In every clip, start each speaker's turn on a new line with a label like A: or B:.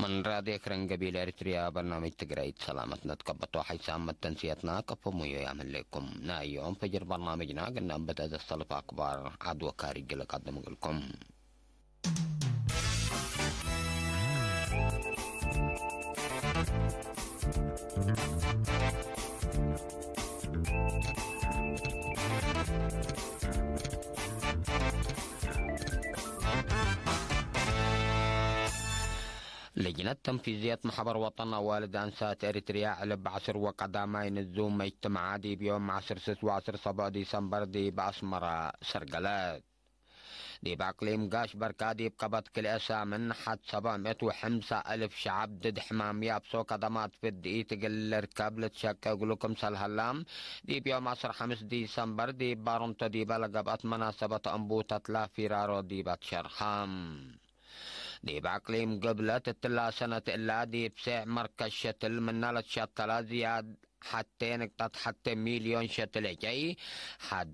A: من رادي كرن قبيل إريتريا برنامج تجري سلامتنا تكبتوا حيسام تنسيتنا كفمو يعمل لكم نا يوم فجر برنامجنا قلنا بدأ الصلف أخبار عدوى كاري قل قدم لكم. لجنة تنفيذية محبر وطن والد أنسات إريتريا علب عصر وقدامين الزوم اجتماع دي بيوم 10 صبا ديسمبر دي بأسمرة سرقلات دي بأقليم قاش بركا دي بقبط كل أسامن حد 705,000 شعب ضد حمام يابسو قدمات في الدقي تقل ركاب لتشكا يقولكم سالهلام دي بيوم 5 ديسمبر دي بارنتو دي بلقبت مناسبة أنبوتة لا فيرارو دي باتشرحام دي بأقليم قبلة تتلا سنة إلا دي بسع مركز شتل من نالت شتلا زياد حتى نقطة حتى مليون شتل جاي حد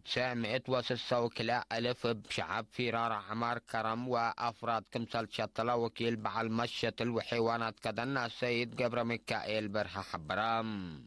A: 906,000 بشعب فرار عمار كرم وأفراد كمسال شتلا وكيل بعل مشتل وحيوانات كدنا السيد قبر ميكائيل برها حبرام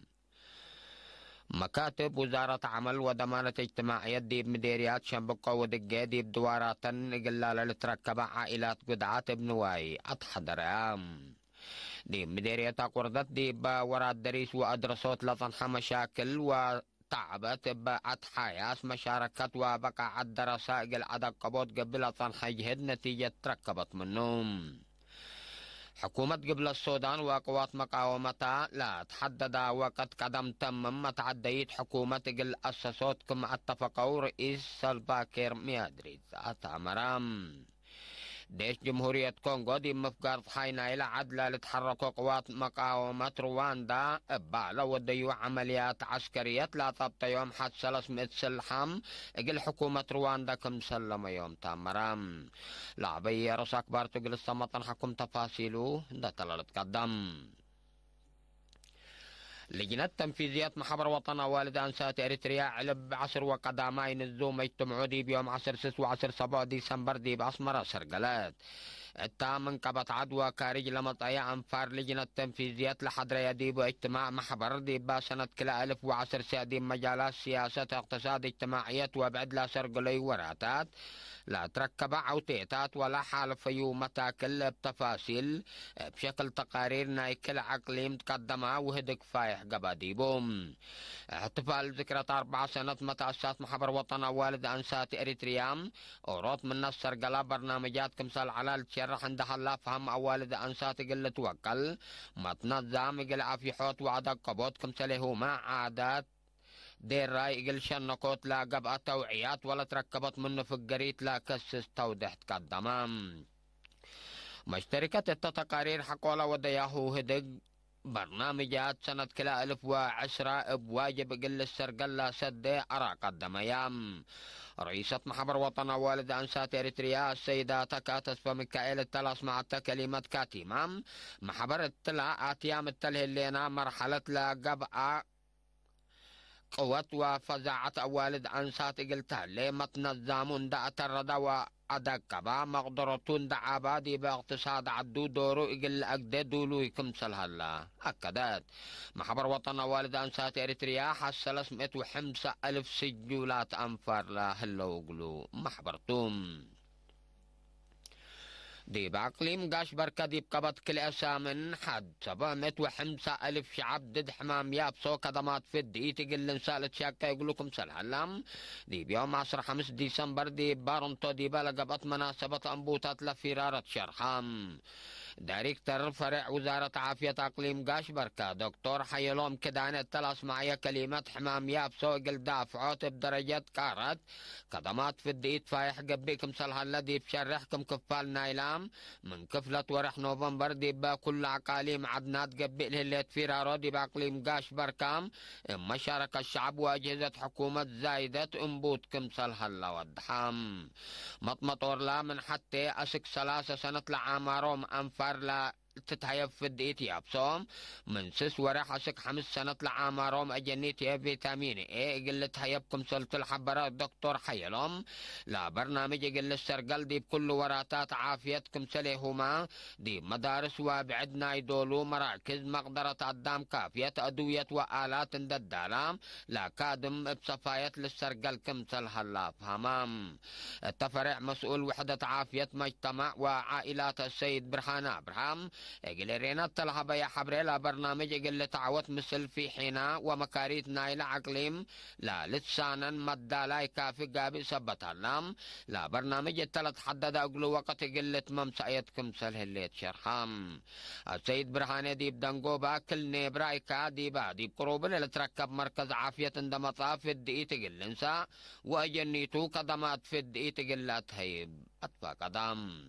A: مكاتب وزارة عمل وضمانة اجتماعية دي بمديريات شنبقة ودقة دي بدوارات قلالة لتركب عائلات قدعات بنواي أتحضرام دي مديرية قردت دي بورات دريس وأدرسوت لطنح مشاكل وتعبت بأت حياس مشاركة وبقى الدراسة العدد قبوت قبل طنح جهد نتيجة تركبت منهم حكومة قبل السودان وقوات مقاومتها لا تحدد وقت قدم تم متعديت حكومة قل أسسوت كما اتفقوا رئيس سلفاكير ميادريز أتعمرام ديش جمهورية كونغو دي مفقار حينا إلى عدلة لتحركوا قوات مقاومة رواندا بالا وديو عمليات عسكرية لا تبطى يوم حد 300 سلحام اقل حكومة رواندا كم سلم يوم تامرام لعبية رس أكبر تقل السمطن حكم تفاصيله ده تلالت قدم لجنة تنفيذية محبر وطن والد أنسات إريتريا علب عصر وقدامين الزوم اجتمعوا دي بيوم 10 و10 صبا ديسمبر دي بأسمرة سرقلات التامن قبط عدوى كارج لمطايا أنفار لجنة تنفيذية لحضر يديب اجتماع محبر دي بسنة كلا 1010 سادي مجالات سياسة اقتصاد اجتماعية وبعد لا سرقلي وراتات لا تركب عوتيتات ولا حال فيو متاكل بتفاصيل بشكل تقارير نايكل عقليم تقدمها وهدك فايح قباديبوم احتفال ذكرى 4 سنة متأسسات محبر وطن والد أنسات إريتريام وروت من نصر قلا برنامجات كمثال على تشرح عندها الله فهم والد أنسات قل توكل متنظم قل في حوت وعدك قبوت كمثاله ما عادات دير راي قل شنقوت لا قبأ توعيات ولا تركبت منه في القريت لا كسس توضح تقدمام مشتركة التقارير حقولا ودياهو هدق برنامجات سنة كلا 1010 بواجب قل السرقل لا سد أرى قدميام رئيسة محبر وطن والد أنسات إريتريا السيدة تكاتس فميكائيل التلاس مع كلمة كاتيمام محبر التلا آتيام التله اللينا مرحلة لا قبأ قوة وفزعة والد أنسات قلتها لما تنظمون دا أترد وأدقبا مقدرتون دا عبادي باقتصاد عدو دورو إقل أقدى دولو يكمسل هلا أكدت محبر وطن والد أنسات إريتريا حس 305,000 سجولات أنفار لا هلا وقلو محبرتم دي بأقليم قاش بركة دي بقبط كل أسامن حد 705,000 شعب ضد حمام يابسو كدمات في الدقي تقل نسالة شاكا يقولكم سلهلم دي بيوم 5 ديسمبر دي بارنتو دي بلقبط مناسبة أنبوتات لفرارة شرحام دايركتر فرع وزارة عافية أقليم قاش بركة دكتور حيلوم كدان التلاس معي كلمة حمام يابسو قل دافعوت بدرجة كارت كدمات في الدقي تفايح قبيكم سلهلا دي بشرحكم كفال نايلام من كفلة ورح نوفمبر دي بكل عقاليم عدنات قبل اللي تفيرارو دي بأقليم قاش بركام مشارك الشعب وأجهزة حكومة زايدة انبوت كمسل هلا والدحام مطمطور لا من حتى أسك 3 سنة لعامروم أنفار لا تتهيب في الدقيت يابصوم من سس ورح أسك 5 سنة لعامارهم أجنيت يا فيتامين إيه قلت هيبكم سلط الحبرات دكتور حيلهم لا برنامج قل السرقل دي بكل وراتات عافيتكم سليهما دي مدارس وابعدنا يدولو مراكز مقدرة قدام كافية أدوية وآلات الدالام لا كادم بصفاية للسرقل كم سلهلا فهمام التفرع مسؤول وحدة عافية مجتمع وعائلات السيد برهان أبراهام قل رينا الطلحة يا حبريلا برنامج قل تعوت مثل في حينا ومكاريت نايل عقليم لا لسانا مدالاي كافي قابي سبت اللام لا برنامج التلت حدد أقلو وقت قلت ممسايتكم سلهليت شرخام السيد برهان ديب دنقوبا كل نيبرايكا ديبا ديب قروبل لتركب مركز عافية اندمطا في الدقي تقلنسا وأجنيتو قدمات في الدقي تقلات هيب أطفى قدام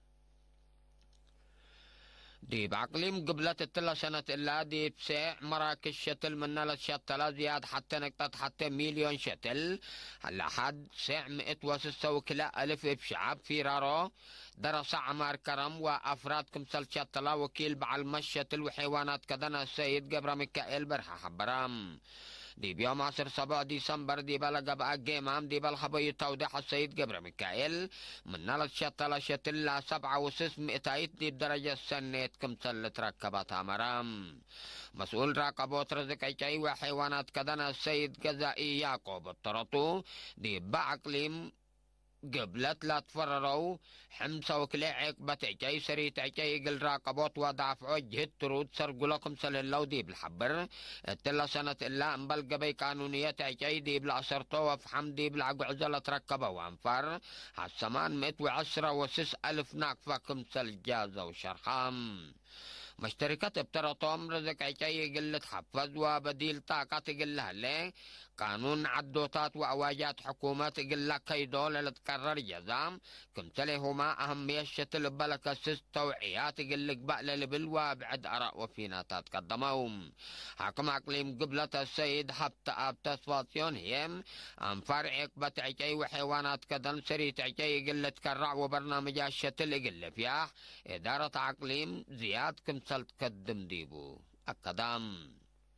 A: ديب عقليم قبلت التلا سنة إلا ديب ساع مراكز شتل من للشتلا زياد حتى نقطة حتى 1,000,000 شتل لحد ساع 106 ألف بشعب في رارو درس عمار كرم وأفراد كمسل شتلا وكيل بعلم الشتل وحيوانات كدنا السيد قبر ميكائيل برحة حبرام دي بيوم 10 صباح ديسمبر دي بلغ بقى جيمام دي بالخبي توضيح السيد قبر ميكائيل من نال الشتلا شتلا 7.6 دي بدرجة سنة كمسل تركبتها مرام مسؤول راقبوت رزق عيشي وحيوانات كدنا السيد قزائي يعقوب الطرطو دي بعقليم قبلت لا تفرروا حمسة وكلاعك بتعجي سريت عجي قل راقبوت وضعف عجهد ترود سرقوا لكم سللو دي بالحبر التلا سنة إلا انبل قبي قانونية عجي دي بالأسرطو وفحم دي بالعقعزة تركبوا وانفر هالسمان 110,000 ناقفة كمسل جازة وشرخام مشتركات ابترطوم رزق عجي قلت حفظ وبديل طاقة قلها ليه قانون عدوتات وأواجات حكومات قل كيدو لتكرر جزام كمتلهما أهمية الشتل بلك السس توعيات قل قبأ للبلوى بعد أراء وفيناتات قدمهم حكم أقليم قبلة السيد حبت أبتسفاسيون هيم أنفار عقبة عجي وحيوانات كدن سريت عجي قل تكرع وبرنامج الشتل قل فيها إدارة أقليم زياد كمسل تقدم ديبو القدام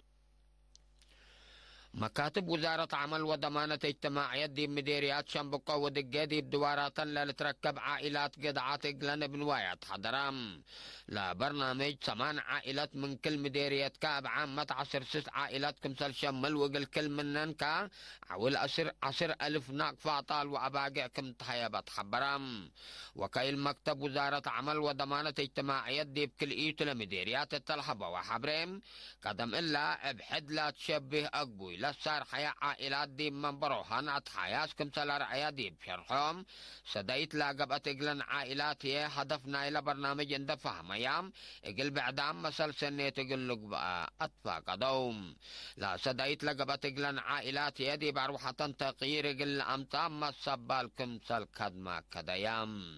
A: مكاتب وزارة عمل وضمانة اجتماعية دي مديريات شنبقة ودقة دي بدوارات لتركب عائلات قطعات اقلن بنوايات حضرام لا برنامج 8 عائلات من كل مديرية كاب عامة 10 عائلات كمسل شمل وقل كل منن كا عول 10,000 ناقفة طال وأباقع كم تحيبات حبرام وكايل مكتب وزارة عمل وضمانة اجتماعية دي بكل ايتو لمديريات التلحبة وحبريم قدم إلا بحد لا تشبه أقبوي لسار حياة عائلات دي من بروحان أتحياس كمسل رعايا دي بشرحهم سدايت لاقبت اقلن عائلات هي هدفنا إلى برنامج اند فهم ايام اقل بعدام مسل سنة تقل لك بقى أطفى قدوم لا سدايت لاقبت اقلن عائلات هي دي بروحة تغيير اقل أمتام مصبال كمسل كدما كديام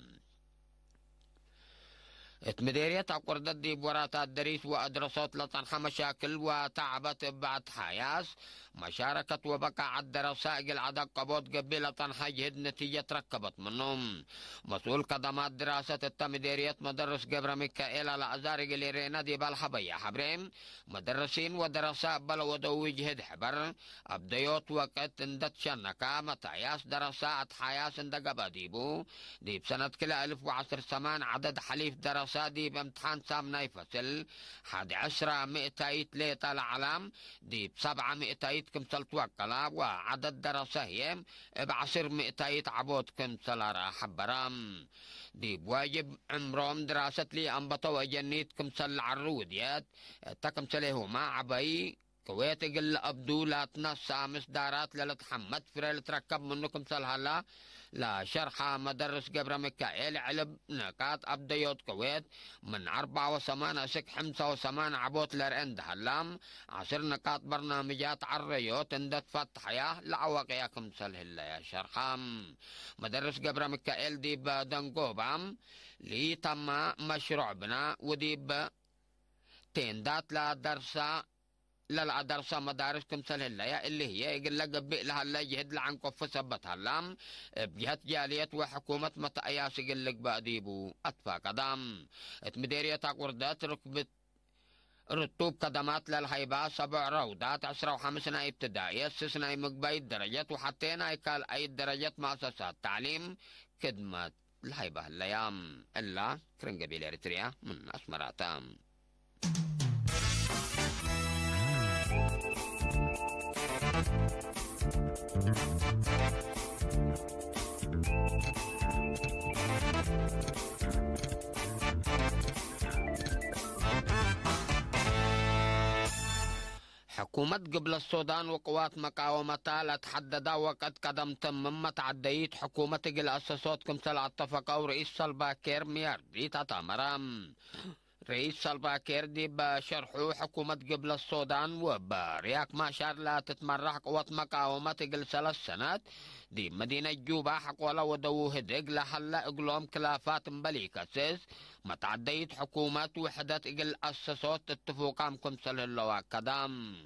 A: اتمديرية أقردت دي بوراتات دريس وأدرسات لطنح مشاكل وتعبت بعد حياس مشاركة وبقى عد درساء العدد قبوت قبل طنح جهد نتيجة ركبت منهم مسؤول قدمات دراسة التمديرية مدرس قبر ميكائيل على أزار قليرينا دي بالحبية حبرين مدرسين ودرساء بلو دو جهد حبر أبديوت وقت اندت شنكا متعياس درساء حياس اندقب ديبو دي بسنة كلا 1010 سمان عدد حليف درساء دي بامتحان سامنا يفصل 11 200 ليطة العلام دي ب7 200 كمسل توكلا وعدد دراسهم ب10 200 عبود كمسل راح برام دي بواجب عمرهم دراسة لي أنبطوا وجنيت كمسل عروديات تكمسله ما عبي كويت قل أبدولاتنا سامس دارات للتحمد فريل تركب منكم سلهلا لا شرحة مدرس قبر ميكائيل علب نقاط أبديوت كويت من 4 و8 6 5 و8 عبوت لرند هلام 10 نقاط برنامجات عريوت اندت فتحيا لعواقياكم سلهلا يا شرحام مدرس قبر ميكائيل دي بدنقوبام لي تم مشروع بنا ودي تندات لا درسا للأدرسة مدارس كمثل هلا اللي هي يقول لك قبئ لها لا يهد لعن كف ثبتها لام بجهة جالية وحكومة متأياس يقول لك بأديبو أطفى قدام مديرية وردات ركبت رتوب قدمات للهيبة 7 روضات 15 ابتدائية 6 مقباي درجات وحتى قال أي درجات مؤسسات تعليم خدمة الهيبة الأيام إلا كرنجبيل إريتريا من أسمراتام. حكومة قبل السودان وقوات مقاومتها لا تحدد وقد قدم تم تعديت حكومة قل أسسوت كمثل اتفقوا رئيس سلفاكير مياردي تتامرام رئيس سلفاكير دي بشرحوا حكومة قبل السودان وبرياك ماشار لا تتمرح قوات مقاومة قل 3 سنوات دي مدينة جوبا حقولا ودو هدق لحلا اقلوم كلافات مبليكاسيس متعديت حكومة وحدة قل أسسوت اتفوقام كمثل اللواء قدام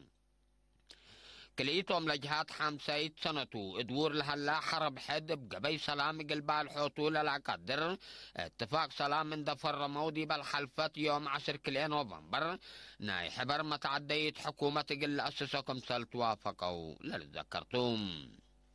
A: كليتهم لجهات حامسايت سنتو ادور لهلا حرب حد بقبي سلام قلبا الحوتو للقدر اتفاق سلام من دفر مودي بالحلفت يوم 10 كلين نوفمبر ناي حبر متعديت حكومة قل أسسكم توافقوا للذكرتم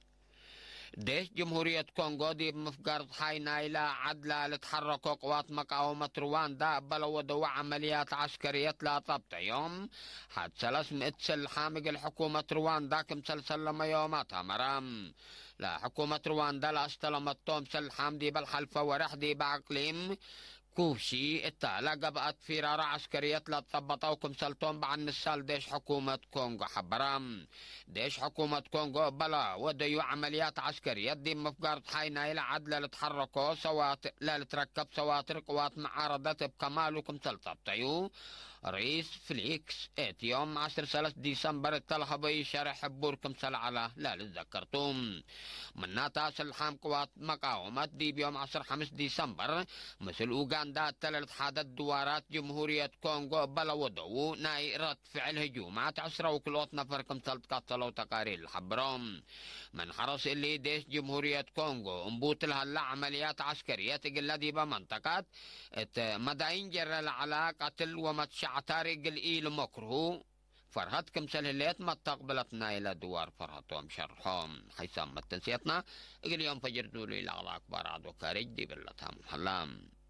A: ديش جمهورية كونغو دي بمفقرة حي نايلة عدلة لتحركوا قوات مقاومة رواندا بلو ودو عمليات عسكرية لا طبط يوم حد 300 سلحامق الحكومة رواندا كمسلسل يوماتها مرام لا حكومة رواندا لا استلمتهم سلحام دي بالحلفة ورح دي بعقليم كوشي التالة قبقت فرارة عسكرية لتطبطوا كمسلتهم بعد نسال ديش حكومة كونغو حبرام ديش حكومة كونغو بلا وديو عمليات عسكرية دي مفقرة حينا إلى عدل لتحركوا سواتر لا لتركب سواتر قوات معارضة بكمال وكمسلتبتيو رئيس فليكس يوم 10 ديسمبر التلهبي شرح بوركم على لا لتذكرتم من ناتاس الحام قوات مقاومة دي بيوم 5 ديسمبر مثل أوغندا تلت حادث دوارات جمهورية كونغو بلا ودو ناي رد فعل هجومات 10 وكلوت نفر كمثلت قتلوا تقارير الحبرام من حرص اللي ديش جمهورية كونغو انبوت لها عمليات عسكرية تقل دي بمنطقة مداين جر العلاقة قتل ومتشعتاري قل إيل مكره فرهت كمثل الليت ما تقبلتنا إلى دوار فرهتهم شرحهم حيث ما تنسيتنا اليوم فجر دولي الأغلاق أخبار عدو كارج دي بلتهم حلام